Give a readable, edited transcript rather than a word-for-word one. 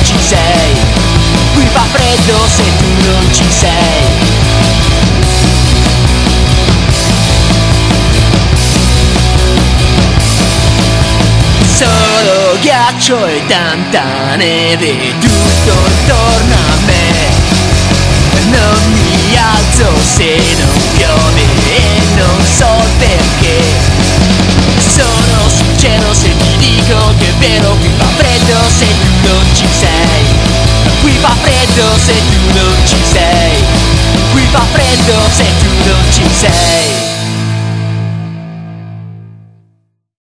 ci sei. Qui fa freddo se tu non ci sei. Solo ghiaccio e tanta neve tutto intorno a me. Non mi alzo se non piove e non so perché. Sono sincero se ti dico che è vero. Qui fa freddo se tu non ci sei. Qui fa freddo se tu non ci sei. Qui fa freddo se tu non ci sei.